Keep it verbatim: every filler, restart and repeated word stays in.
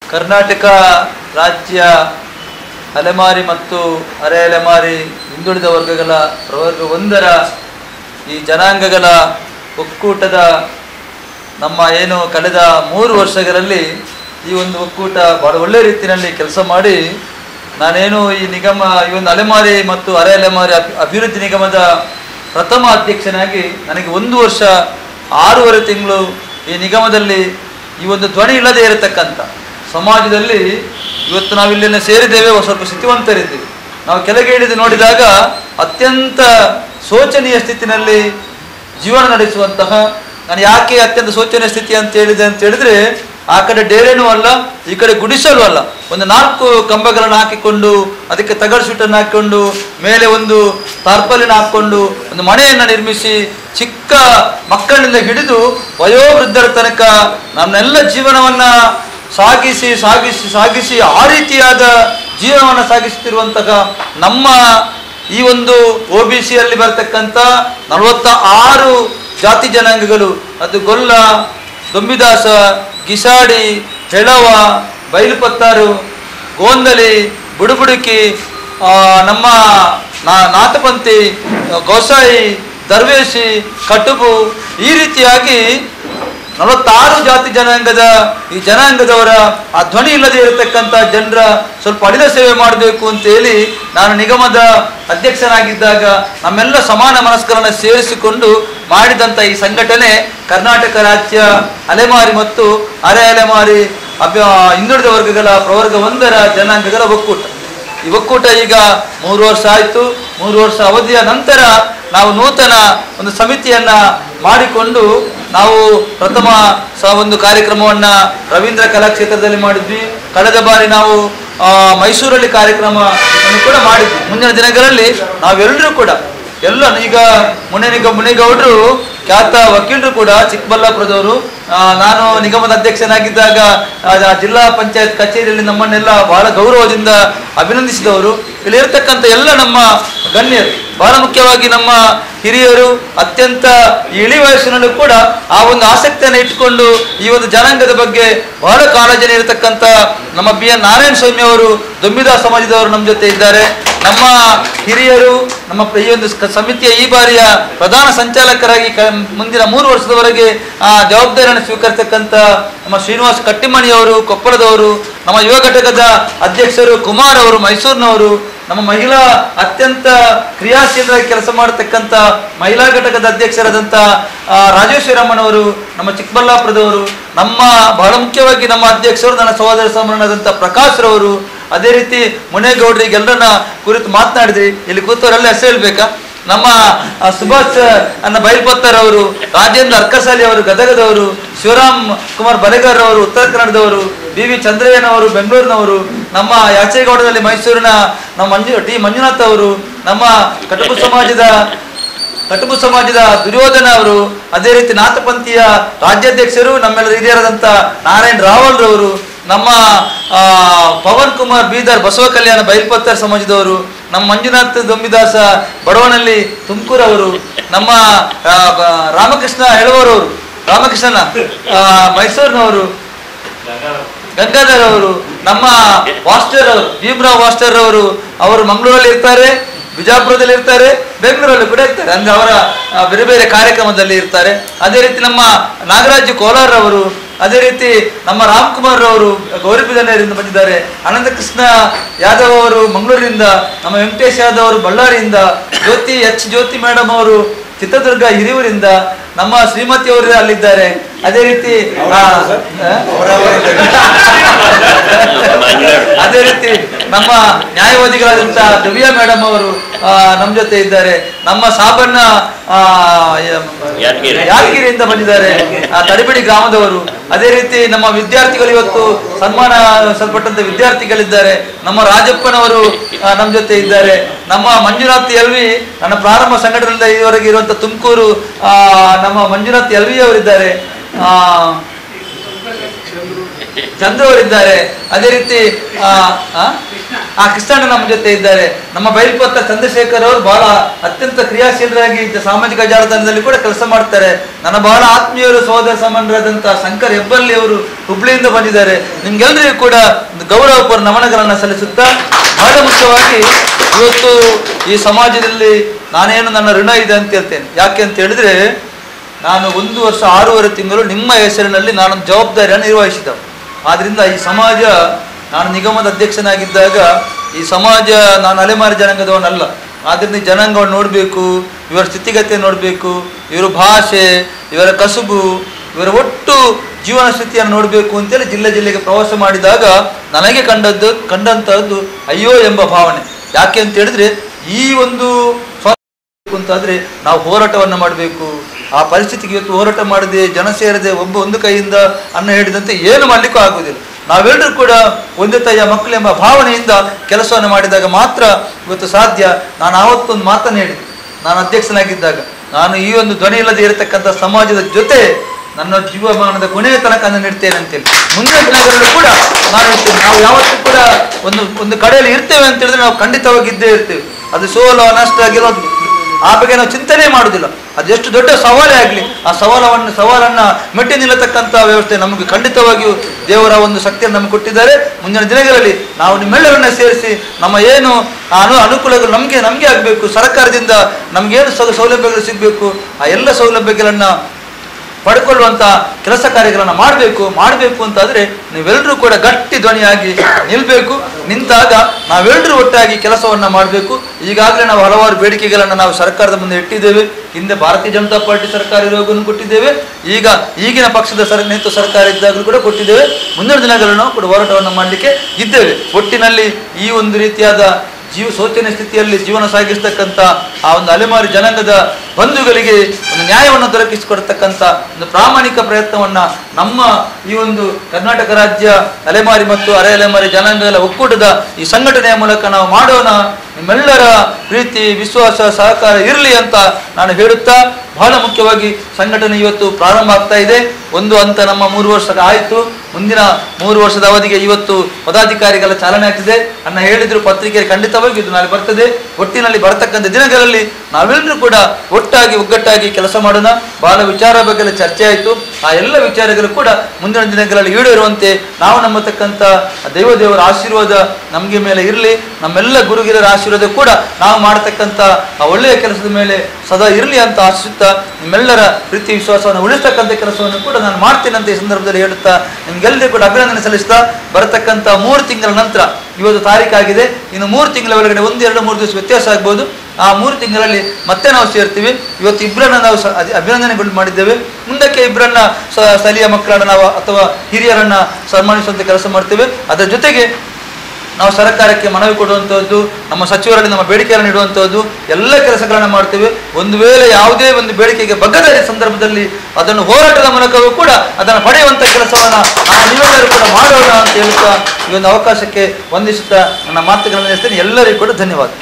ಕರ್ನಾಟಕ ರಾಜ್ಯ ಅಲೆಮಾರಿ ಮತ್ತು ಅರೆ ಅಲೆಮಾರಿ ಹಿಂದುಳಿದ ವರ್ಗಗಳ ಪ್ರವರ್ಗ ಒಂದರ ಈ ಜನಾಂಗಗಳ ಒಕ್ಕೂಟದ ನಮ್ಮ ಏನು ಕಳೆದ ಮೂರು ವರ್ಷಗಳಲ್ಲಿ ಈ ಒಂದು ಒಕ್ಕೂಟ ಭಾಳ ಒಳ್ಳೆಯ ರೀತಿಯಲ್ಲಿ ಕೆಲಸ ಮಾಡಿ ನಾನೇನು ಈ ನಿಗಮ ಈ ಒಂದು ಅಲೆಮಾರಿ ಮತ್ತು ಅರೆ ಅಲೆಮಾರಿ ಅಭಿವೃದ್ಧಿ ನಿಗಮದ ಪ್ರಥಮ ಅಧ್ಯಕ್ಷನಾಗಿ ನನಗೆ ಒಂದು ವರ್ಷ ಆರೂವರೆ ತಿಂಗಳು ಈ ನಿಗಮದಲ್ಲಿ ಈ ಒಂದು ಧ್ವನಿ ಇಲ್ಲದೆ ಇರತಕ್ಕಂಥ ಸಮಾಜದಲ್ಲಿ ಇವತ್ತು ನಾವಿಲ್ಲೇನೆ ಸೇರಿದ್ದೇವೆ, ಸ್ವಲ್ಪ ಸ್ಥಿತಿವಂತರಿದ್ದೀವಿ. ನಾವು ಕೆಳಗೆ ಇಳಿದು ನೋಡಿದಾಗ ಅತ್ಯಂತ ಶೋಚನೀಯ ಸ್ಥಿತಿನಲ್ಲಿ ಜೀವನ ನಡೆಸುವಂತಹ, ನಾನು ಯಾಕೆ ಅತ್ಯಂತ ಶೋಚನೀಯ ಸ್ಥಿತಿ ಅಂತ ಹೇಳಿದೆ ಅಂತ ಹೇಳಿದ್ರೆ, ಆ ಕಡೆ ಡೇರೆನೂ ಅಲ್ಲ, ಈ ಕಡೆ ಗುಡಿಸಲು ಅಲ್ಲ, ಒಂದು ನಾಲ್ಕು ಕಂಬಗಳನ್ನು ಹಾಕಿಕೊಂಡು ಅದಕ್ಕೆ ತಗಡು ಶೀಟನ್ನು ಹಾಕಿಕೊಂಡು ಮೇಲೆ ಒಂದು ತಾರ್ಪಲಿನ ಹಾಕ್ಕೊಂಡು ಒಂದು ಮನೆಯನ್ನು ನಿರ್ಮಿಸಿ ಚಿಕ್ಕ ಮಕ್ಕಳಿಂದ ಹಿಡಿದು ವಯೋವೃದ್ಧರ ತನಕ ನನ್ನೆಲ್ಲ ಜೀವನವನ್ನು ಸಾಗಿಸಿ ಸಾಗಿಸಿ ಸಾಗಿಸಿ ಆ ರೀತಿಯಾದ ಜೀವನವನ್ನು ಸಾಗಿಸುತ್ತಿರುವಂತಹ ನಮ್ಮ ಈ ಒಂದು ಒ ಬಿ ಸಿಯಲ್ಲಿ ಬರ್ತಕ್ಕಂಥ ನಲವತ್ತ ಆರು ಜಾತಿ ಜನಾಂಗಗಳು, ಅದು ಗೊಲ್ಲ, ದೊಂಬಿದಾಸ, ಗಿಸಾಡಿ, ಹೆಳವ, ಬೈಲುಪತ್ತಾರು, ಗೋಂದಲಿ, ಬುಡುಬುಡುಕಿ, ನಮ್ಮ ನಾಥಪಂಥಿ, ಗೋಸಾಯಿ, ದರ್ವೇಶಿ, ಕಟುಬು, ಈ ರೀತಿಯಾಗಿ ನಲವತ್ತಾರು ಜಾತಿ ಜನಾಂಗದ ಈ ಜನಾಂಗದವರ ಆ ಧ್ವನಿ ಇಲ್ಲದೆ ಇರತಕ್ಕಂಥ ಜನರ ಸ್ವಲ್ಪ ಅಡಿದ ಸೇವೆ ಮಾಡಬೇಕು ಅಂತೇಳಿ ನಾನು ನಿಗಮದ ಅಧ್ಯಕ್ಷನಾಗಿದ್ದಾಗ ನಮ್ಮೆಲ್ಲ ಸಮಾನ ಮನಸ್ಕರನ್ನು ಸೇರಿಸಿಕೊಂಡು ಮಾಡಿದಂಥ ಈ ಸಂಘಟನೆ ಕರ್ನಾಟಕ ರಾಜ್ಯ ಅಲೆಮಾರಿ ಮತ್ತು ಅರೆ ಅಲೆಮಾರಿ ಅಭ್ಯ ಹಿಂದುಳಿದ ವರ್ಗಗಳ ಪ್ರವರ್ಗ ಒಂದರ ಜನಾಂಗಗಳ ಒಕ್ಕೂಟ. ಈ ಒಕ್ಕೂಟ ಈಗ ಮೂರು ವರ್ಷ ಆಯಿತು. ಮೂರು ವರ್ಷ ಅವಧಿಯ ನಂತರ ನಾವು ನೂತನ ಒಂದು ಸಮಿತಿಯನ್ನು ಮಾಡಿಕೊಂಡು ನಾವು ಪ್ರಥಮ ಸ ಒಂದು ಕಾರ್ಯಕ್ರಮವನ್ನು ರವೀಂದ್ರ ಕಲಾಕ್ಷೇತ್ರದಲ್ಲಿ ಮಾಡಿದ್ವಿ. ಕಳೆದ ಬಾರಿ ನಾವು ಮೈಸೂರಲ್ಲಿ ಕಾರ್ಯಕ್ರಮವನ್ನು ಕೂಡ ಮಾಡಿದ್ವಿ. ಮುಂದಿನ ದಿನಗಳಲ್ಲಿ ನಾವೆಲ್ಲರೂ ಕೂಡ ಎಲ್ಲ ಈಗ ಮುನೇನಿಗ ಮುನೇಗೌಡರು ಖ್ಯಾತ ವಕೀಲರು ಕೂಡ ಚಿಕ್ಕಬಳ್ಳಾಪುರದವರು. ನಾನು ನಿಗಮದ ಅಧ್ಯಕ್ಷನಾಗಿದ್ದಾಗ ಜಿಲ್ಲಾ ಪಂಚಾಯತ್ ಕಚೇರಿಯಲ್ಲಿ ನಮ್ಮನ್ನೆಲ್ಲ ಬಹಳ ಗೌರವದಿಂದ ಅಭಿನಂದಿಸಿದವರು. ಇಲ್ಲಿರ್ತಕ್ಕಂಥ ಎಲ್ಲ ನಮ್ಮ ಗಣ್ಯರು, ಬಹಳ ಮುಖ್ಯವಾಗಿ ನಮ್ಮ ಹಿರಿಯರು, ಅತ್ಯಂತ ಇಳಿ ವಯಸ್ಸಿನಲ್ಲೂ ಕೂಡ ಆ ಒಂದು ಆಸಕ್ತಿಯನ್ನು ಇಟ್ಟುಕೊಂಡು ಈ ಒಂದು ಜನಾಂಗದ ಬಗ್ಗೆ ಬಹಳ ಕಾಳಜಿನ ಇರತಕ್ಕಂಥ ನಮ್ಮ ಬಿ ಎನ್ ನಾರಾಯಣ ಸ್ವಾಮಿ ಅವರು, ದೊಂಬಿದಾಸ ಸಮಾಜದವರು ನಮ್ಮ ಜೊತೆ ಇದ್ದಾರೆ. ನಮ್ಮ ಹಿರಿಯರು, ನಮ್ಮ ಈ ಒಂದು ಸಮಿತಿಯ ಈ ಬಾರಿಯ ಪ್ರಧಾನ ಸಂಚಾಲಕರಾಗಿ ಕ ಮುಂದಿನ ಮೂರು ವರ್ಷದವರೆಗೆ ಆ ಜವಾಬ್ದಾರಿಯನ್ನು ಸ್ವೀಕರಿಸತಕ್ಕಂಥ ನಮ್ಮ ಶ್ರೀನಿವಾಸ ಕಟ್ಟಿಮಣಿಯವರು ಕೊಪ್ಪಳದವರು, ನಮ್ಮ ಯುವ ಘಟಕದ ಅಧ್ಯಕ್ಷರು ಕುಮಾರ್ ಅವರು ಮೈಸೂರಿನವರು, ನಮ್ಮ ಮಹಿಳಾ ಅತ್ಯಂತ ಕ್ರಿಯಾಶೀಲರಾಗಿ ಕೆಲಸ ಮಾಡತಕ್ಕಂಥ ಮಹಿಳಾ ಘಟಕದ ಅಧ್ಯಕ್ಷರಾದಂಥ ರಾಜೇಶ್ವರಮ್ಮನವರು ನಮ್ಮ ಚಿಕ್ಕಬಳ್ಳಾಪುರದವರು, ನಮ್ಮ ಬಹಳ ಮುಖ್ಯವಾಗಿ ನಮ್ಮ ಅಧ್ಯಕ್ಷರು ನನ್ನ ಸಹೋದರ ಸಮಾನರಾದಂಥ ಪ್ರಕಾಶ್ರವರು, ಅದೇ ರೀತಿ ಮುನೇಗೌಡರಿಗೆಲ್ಲರನ್ನ ಕುರಿತು ಮಾತನಾಡಿದ್ರಿ. ಇಲ್ಲಿ ಕೂತವರೆಲ್ಲ ಹೆಸರು ಹೇಳ್ಬೇಕಾ? ನಮ್ಮ ಸುಭಾಷ್ ಅನ್ನ ಬೈಲ್ಪತ್ತರ್ ಅವರು, ರಾಜೇಂದ್ರ ಅರ್ಕಸಾಲಿ ಅವರು ಗದಗದವರು, ಶಿವರಾಮ್ ಕುಮಾರ್ ಬಲೆಗಾರ್ ಅವರು ಉತ್ತರ ಕನ್ನಡದವರು, ಬಿ ವಿ ಚಂದ್ರಯ್ಯನವರು ಬೆಂಗಳೂರಿನವರು, ನಮ್ಮ ಯಾಚೇಗೌಡದಲ್ಲಿ ಮೈಸೂರಿನ ನಮ್ಮ ಮಂಜು ಟಿ ಮಂಜುನಾಥ್ ಅವರು, ನಮ್ಮ ಕಟುಬು ಸಮಾಜದ ಕಟುಬು ಸಮಾಜದ ದುರ್ಯೋಧನ ಅವರು, ಅದೇ ರೀತಿ ನಾಥಪಂಥೀಯ ರಾಜ್ಯಾಧ್ಯಕ್ಷರು ನಮ್ಮೆಲ್ಲರ ಹಿರಿಯರಾದಂಥ ನಾರಾಯಣ್ ರಾವಲ್ರವರು, ನಮ್ಮ ಪವನ್ ಕುಮಾರ್ ಬೀದರ್ ಬಸವ ಕಲ್ಯಾಣ ಬೈಲ್ಪತ್ತರ್ ಸಮಾಜದವರು, ನಮ್ಮ ಮಂಜುನಾಥ್ ದೊಂಬಿದಾಸ ಬಡವನಹಳ್ಳಿ ತುಮಕೂರವರು, ನಮ್ಮ ರಾಮಕೃಷ್ಣ ಹೆಳವರವರು ರಾಮಕೃಷ್ಣನ ಮೈಸೂರಿನವರು, ಗಂಗಾಧರ್ ಅವರು, ನಮ್ಮ ವಾಸ್ಟರ್ ಅವರು ಭೀಮರಾವ್ ವಾಸ್ಟರ್ ಅವರು, ಅವರು ಮಂಗಳೂರಲ್ಲಿ ಇರ್ತಾರೆ, ಬಿಜಾಪುರದಲ್ಲಿ ಇರ್ತಾರೆ, ಬೆಂಗಳೂರಲ್ಲಿ ಕೂಡ ಇರ್ತಾರೆ, ಅಂದ್ರೆ ಅವರ ಬೇರೆ ಬೇರೆ ಕಾರ್ಯಕ್ರಮದಲ್ಲಿ ಇರ್ತಾರೆ. ಅದೇ ರೀತಿ ನಮ್ಮ ನಾಗರಾಜ್ ಕೋಲಾರ್ ಅವರು, ಅದೇ ರೀತಿ ನಮ್ಮ ರಾಮ್ಕುಮಾರ್ ಅವರು ಗೌರಿಬಿದನೂರಿನಿಂದ ಬಂದಿದ್ದಾರೆ, ಅನಂತಕೃಷ್ಣ ಯಾದವ್ ಅವರು ಮಂಗಳೂರಿನಿಂದ, ನಮ್ಮ ವೆಂಕಟೇಶ್ ಯಾದವ್ ಅವರು ಬಳ್ಳಾರಿಯಿಂದ, ಜ್ಯೋತಿ ಎಚ್ ಜ್ಯೋತಿ ಮೇಡಮ್ ಅವರು ಚಿತ್ರದುರ್ಗ ಹಿರಿಯೂರಿಂದ, ನಮ್ಮ ಶ್ರೀಮತಿ ಅವರು ಅಲ್ಲಿದ್ದಾರೆ. ಅದೇ ರೀತಿ ಅದೇ ರೀತಿ ನಮ್ಮ ನ್ಯಾಯವಾದಿಗಳಾದಂಥ ದಿವ್ಯಾ ಮೇಡಮ್ ಅವರು ನಮ್ಮ ಜೊತೆ ಇದ್ದಾರೆ. ನಮ್ಮ ಸಾಬಣ್ಣ ಯಾದಗಿರಿಯಿಂದ ಬಂದಿದ್ದಾರೆ, ತಡಿಬಿಡಿ ಗ್ರಾಮದವರು. ಅದೇ ರೀತಿ ನಮ್ಮ ವಿದ್ಯಾರ್ಥಿಗಳು ಇವತ್ತು ಸನ್ಮಾನ ಸಲ್ಪಟ್ಟಂತ ವಿದ್ಯಾರ್ಥಿಗಳಿದ್ದಾರೆ. ನಮ್ಮ ರಾಜಪ್ಪನವರು ನಮ್ಮ ಜೊತೆ ಇದ್ದಾರೆ. ನಮ್ಮ ಮಂಜುನಾಥ್ ಎಲ್ವಿ, ನನ್ನ ಪ್ರಾರಂಭ ಸಂಘಟನೆಯಿಂದ ಈವರೆಗೆ ಇರುವಂತ ತುಮಕೂರು ನಮ್ಮ ಮಂಜುನಾಥ್ ಎಲ್ವಿ ಅವರಿದ್ದಾರೆ. ಚಂದ್ರವರಿದ್ದಾರೆ, ಅದೇ ರೀತಿ ಆ ಆ ಕೃಷ್ಣಣ್ಣ ನಮ್ಮ ಜೊತೆ ಇದ್ದಾರೆ. ನಮ್ಮ ಬೈಲ್ಪತ್ತ ಚಂದ್ರಶೇಖರ್ ಅವರು ಬಹಳ ಅತ್ಯಂತ ಕ್ರಿಯಾಶೀಲರಾಗಿ ಸಾಮಾಜಿಕ ಜಾಲತಾಣದಲ್ಲಿ ಕೂಡ ಕೆಲಸ ಮಾಡ್ತಾರೆ. ನನ್ನ ಬಹಳ ಆತ್ಮೀಯರು, ಸಹೋದರ ಸಮಾನರಾದಂತಹ ಶಂಕರ್ ಹೆಬ್ಬಳ್ಳಿ ಅವರು ಹುಬ್ಳಿಯಿಂದ ಬಂದಿದ್ದಾರೆ. ನಿಮ್ಗೆಲ್ಲರಿಗೂ ಕೂಡ ಗೌರವಪೂರ್ಣ ನಮನಗಳನ್ನು ಸಲ್ಲಿಸುತ್ತಾ, ಬಹಳ ಮುಖ್ಯವಾಗಿ ಇವತ್ತು ಈ ಸಮಾಜದಲ್ಲಿ ನಾನೇನು ನನ್ನ ಋಣ ಇದೆ ಅಂತ ಹೇಳ್ತೇನೆ. ಯಾಕೆ ಅಂತ ಹೇಳಿದ್ರೆ, ನಾನು ಒಂದು ವರ್ಷ ಆರೂವರೆ ತಿಂಗಳು ನಿಮ್ಮ ಹೆಸರಿನಲ್ಲಿ ನಾನೊಂದು ಜವಾಬ್ದಾರಿಯನ್ನು ನಿರ್ವಹಿಸಿದ. ಆದ್ರಿಂದ ಈ ಸಮಾಜ, ನಾನು ನಿಗಮದ ಅಧ್ಯಕ್ಷನಾಗಿದ್ದಾಗ ಈ ಸಮಾಜ, ನಾನು ಅಲೆಮಾರಿ ಜನಾಂಗದವನಲ್ಲ. ಆದ್ರಿಂದ ಈ ಜನಾಂಗವನ್ನು ನೋಡಬೇಕು, ಇವರ ಸ್ಥಿತಿಗತಿ ನೋಡಬೇಕು, ಇವರ ಭಾಷೆ, ಇವರ ಕಸುಬು, ಇವರ ಒಟ್ಟು ಜೀವನ ಸ್ಥಿತಿಯನ್ನು ನೋಡಬೇಕು ಅಂತೇಳಿ ಜಿಲ್ಲೆ ಜಿಲ್ಲೆಗೆ ಪ್ರವಾಸ ಮಾಡಿದಾಗ ನನಗೆ ಕಂಡದ್ದು ಕಂಡಂತಹದ್ದು ಅಯ್ಯೋ ಎಂಬ ಭಾವನೆ. ಯಾಕೆ ಅಂತ ಹೇಳಿದ್ರೆ, ಈ ಒಂದು ಅಂತಾದ್ರೆ ನಾವು ಹೋರಾಟವನ್ನು ಮಾಡಬೇಕು. ಆ ಪರಿಸ್ಥಿತಿಗೆ ಇವತ್ತು ಹೋರಾಟ ಮಾಡದೆ, ಜನ ಸೇರದೆ, ಒಬ್ಬ ಒಂದು ಕೈಯಿಂದ ಅನ್ನ ಹಿಡಿದಂತೆ ಏನು ಮಾಡ್ಲಿಕ್ಕೂ ಆಗುವುದಿಲ್ಲ. ನಾವೆಲ್ಲರೂ ಕೂಡ ಒಂದೇ ತಾಯಿಯ ಮಕ್ಕಳು ಎಂಬ ಭಾವನೆಯಿಂದ ಕೆಲಸವನ್ನು ಮಾಡಿದಾಗ ಮಾತ್ರ ಇವತ್ತು ಸಾಧ್ಯ. ನಾನು ಆವತ್ತೊಂದು ಮಾತನ್ನು ಹೇಳಿದೆ, ನಾನು ಅಧ್ಯಕ್ಷನಾಗಿದ್ದಾಗ, ನಾನು ಈ ಒಂದು ಧ್ವನಿ ಇಲ್ಲದೆ ಇರತಕ್ಕಂಥ ಸಮಾಜದ ಜೊತೆ ನನ್ನ ಜೀವಮಾನದ ಕೊನೆಯ ತನಕ ನಾನು ಇಡ್ತೇನೆ ಅಂತೇಳಿ. ಮುಂದಿನ ದಿನಗಳಲ್ಲೂ ಕೂಡ ನಾನು ಇರ್ತೇನೆ. ನಾವು ಯಾವತ್ತೂ ಕೂಡ ಒಂದು ಒಂದು ಕಡೆಯಲ್ಲಿ ಇರ್ತೇವೆ ಅಂತ ಹೇಳಿದ್ರೆ ನಾವು ಖಂಡಿತವಾಗಿ ಇದ್ದೇ ಇರ್ತೇವೆ. ಅದು ಸೋಲು ನಷ್ಟ ಆಗಿರೋದು ಆ ಬಗ್ಗೆ ನಾವು ಚಿಂತನೆ ಮಾಡುವುದಿಲ್ಲ. ಅದೆಷ್ಟು ದೊಡ್ಡ ಸವಾಲೇ ಆಗಲಿ, ಆ ಸವಾಲವನ್ನು ಸವಾಲನ್ನು ಮೆಟ್ಟಿ ನಿಲ್ಲತಕ್ಕಂಥ ವ್ಯವಸ್ಥೆ ನಮಗೆ ಖಂಡಿತವಾಗಿಯೂ ದೇವರ ಒಂದು ಶಕ್ತಿಯನ್ನು ನಮಗೆ ಕೊಟ್ಟಿದ್ದಾರೆ. ಮುಂದಿನ ದಿನಗಳಲ್ಲಿ ನಾವು ನಿಮ್ಮೆಲ್ಲರನ್ನ ಸೇರಿಸಿ ನಮ್ಮ ಏನು ಅನು ಅನುಕೂಲಗಳು ನಮಗೆ ನಮಗೆ ಆಗಬೇಕು, ಸರ್ಕಾರದಿಂದ ನಮಗೇನು ಸೌಲಭ್ಯಗಳು ಸಿಗಬೇಕು, ಆ ಎಲ್ಲ ಸೌಲಭ್ಯಗಳನ್ನು ಪಡ್ಕೊಳ್ಳುವಂಥ ಕೆಲಸ ಕಾರ್ಯಗಳನ್ನು ಮಾಡಬೇಕು ಮಾಡಬೇಕು ಅಂತಾದರೆ ನೀವೆಲ್ಲರೂ ಕೂಡ ಗಟ್ಟಿ ಧ್ವನಿಯಾಗಿ ನಿಲ್ಲಬೇಕು. ನಿಂತಾಗ ನಾವೆಲ್ಲರೂ ಒಟ್ಟಾಗಿ ಕೆಲಸವನ್ನು ಮಾಡಬೇಕು. ಈಗಾಗಲೇ ನಾವು ಹಲವಾರು ಬೇಡಿಕೆಗಳನ್ನು ನಾವು ಸರ್ಕಾರದ ಮುಂದೆ ಇಟ್ಟಿದ್ದೇವೆ. ಹಿಂದೆ ಭಾರತೀಯ ಜನತಾ ಪಾರ್ಟಿ ಸರ್ಕಾರ ಇರುವಾಗಲೂ ಕೊಟ್ಟಿದ್ದೇವೆ, ಈಗ ಈಗಿನ ಪಕ್ಷದ ಸರ್ ನೇತೃತ್ವ ಸರ್ಕಾರ ಇದ್ದಾಗಲೂ ಕೂಡ ಕೊಟ್ಟಿದ್ದೇವೆ. ಮುಂದಿನ ದಿನಗಳನ್ನು ಕೂಡ ಹೋರಾಟವನ್ನು ಮಾಡಲಿಕ್ಕೆ ಇದ್ದೇವೆ. ಒಟ್ಟಿನಲ್ಲಿ ಈ ಒಂದು ರೀತಿಯಾದ ಜೀವ ಶೋಚನೀಯ ಸ್ಥಿತಿಯಲ್ಲಿ ಜೀವನ ಸಾಗಿಸ್ತಕ್ಕಂಥ ಆ ಒಂದು ಅಲೆಮಾರಿ ಜನಾಂಗದ ಬಂಧುಗಳಿಗೆ ಒಂದು ನ್ಯಾಯವನ್ನು ದೊರಕಿಸಿಕೊಡ್ತಕ್ಕಂಥ ಒಂದು ಪ್ರಾಮಾಣಿಕ ಪ್ರಯತ್ನವನ್ನು ನಮ್ಮ ಈ ಒಂದು ಕರ್ನಾಟಕ ರಾಜ್ಯ ಅಲೆಮಾರಿ ಮತ್ತು ಅರೆ ಅಲೆಮಾರಿ ಜನಾಂಗಗಳ ಒಕ್ಕೂಟದ ಈ ಸಂಘಟನೆಯ ಮೂಲಕ ನಾವು ಮಾಡೋಣ. ನಿಮ್ಮೆಲ್ಲರ ಪ್ರೀತಿ, ವಿಶ್ವಾಸ, ಸಹಕಾರ ಇರಲಿ ಅಂತ ನಾನು ಹೇಳುತ್ತಾ, ಬಹಳ ಮುಖ್ಯವಾಗಿ ಸಂಘಟನೆ ಇವತ್ತು ಪ್ರಾರಂಭ ಆಗ್ತಾ ಇದೆ. ಒಂದು ಹಂತ ನಮ್ಮ ಮೂರು ವರ್ಷ ಆಯಿತು. ಮುಂದಿನ ಮೂರು ವರ್ಷದ ಅವಧಿಗೆ ಇವತ್ತು ಪದಾಧಿಕಾರಿಗಳ ಚಾಲನೆ ಆಗ್ತಿದೆ. ಅನ್ನ ಹೇಳಿದ್ರು ಪತ್ರಿಕೆಯಲ್ಲಿ ಖಂಡಿತವಾಗಿ ಇದು ನಾಳೆ ಬರ್ತದೆ. ಒಟ್ಟಿನಲ್ಲಿ ಬರತಕ್ಕಂಥ ದಿನಗಳಲ್ಲಿ ನಾವೆಲ್ಲರೂ ಕೂಡ ಒಟ್ಟಾಗಿ ಒಗ್ಗಟ್ಟಾಗಿ ಕೆಲಸ ಮಾಡೋಣ. ಬಹಳ ವಿಚಾರ ಬಗ್ಗೆ ಚರ್ಚೆ ಆಯಿತು. ಆ ಎಲ್ಲ ವಿಚಾರಗಳು ಕೂಡ ಮುಂದಿನ ದಿನಗಳಲ್ಲಿ ಈಡೇರುವಂತೆ ನಾವು ನಂಬತಕ್ಕಂಥ ದೈವ ದೇವರ ಆಶೀರ್ವಾದ ನಮಗೆ ಮೇಲೆ ಇರಲಿ. ನಮ್ಮೆಲ್ಲ ಗುರುಗಿರರ ಆಶೀರ್ವಾದ ಕೂಡ ನಾವು ಮಾಡತಕ್ಕಂಥ ಆ ಒಳ್ಳೆಯ ಕೆಲಸದ ಮೇಲೆ ಸದಾ ಇರಲಿ ಅಂತ ಆಶಿಸುತ್ತಾ, ನಿಮ್ಮೆಲ್ಲರ ಪ್ರೀತಿ ವಿಶ್ವಾಸವನ್ನು ಉಳಿಸ್ತಕ್ಕಂಥ ಕೆಲಸವನ್ನು ಕೂಡ ನಾನು ಮಾಡ್ತೇನೆ ಅಂತ ಈ ಸಂದರ್ಭದಲ್ಲಿ ಹೇಳುತ್ತಾ, ನಿಮ್ಗೆಲ್ಲರಿಗೂ ಕೂಡ ಅಭಿನಂದನೆ ಸಲ್ಲಿಸ್ತಾ, ಬರತಕ್ಕಂಥ ಮೂರು ತಿಂಗಳ ನಂತರ, ಇವತ್ತು ತಾರೀಕಾಗಿದೆ, ಇನ್ನು ಮೂರು ತಿಂಗಳ ಒಳಗಡೆ ಒಂದು ಎರಡು ಮೂರು ದಿವಸ ವ್ಯತ್ಯಾಸ ಆಗ್ಬೋದು. ಆ ಮೂರು ತಿಂಗಳಲ್ಲಿ ಮತ್ತೆ ನಾವು ಸೇರ್ತೀವಿ. ಇವತ್ತು ಇಬ್ಬರನ್ನ ನಾವು ಅಭಿನಂದನೆಗಳು ಮಾಡಿದ್ದೇವೆ. ಮುಂದಕ್ಕೆ ಇಬ್ಬರನ್ನ ಸ್ಥಳೀಯ ಮಕ್ಕಳನ್ನ ನಾವು ಅಥವಾ ಹಿರಿಯರನ್ನ ಸನ್ಮಾನಿಸುವಂಥ ಕೆಲಸ ಮಾಡ್ತೇವೆ. ಅದರ ಜೊತೆಗೆ ನಾವು ಸರ್ಕಾರಕ್ಕೆ ಮನವಿ ಕೊಡುವಂಥದ್ದು, ನಮ್ಮ ಸಚಿವರಲ್ಲಿ ನಮ್ಮ ಬೇಡಿಕೆಯನ್ನು ನೀಡುವಂಥದ್ದು ಎಲ್ಲ ಕೆಲಸಗಳನ್ನು ಮಾಡ್ತೇವೆ. ಒಂದು ವೇಳೆ ಯಾವುದೇ ಒಂದು ಬೇಡಿಕೆಗೆ ಬಗ್ಗದ ಸಂದರ್ಭದಲ್ಲಿ ಅದನ್ನು ಹೋರಾಟದ ಮೂಲಕವೂ ಕೂಡ ಅದನ್ನು ಪಡೆಯುವಂಥ ಕೆಲಸವನ್ನು ನಾವು ನೀವೆಲ್ಲರೂ ಕೂಡ ಮಾಡೋಣ ಅಂತ ಹೇಳುತ್ತಾ, ಈ ಒಂದು ಅವಕಾಶಕ್ಕೆ ವಂದಿಸುತ್ತಾ ನನ್ನ ಮಾತುಗಳನ್ನು ನಡೆಸ್ತೇನೆ. ಎಲ್ಲರಿಗೂ ಕೂಡ ಧನ್ಯವಾದ.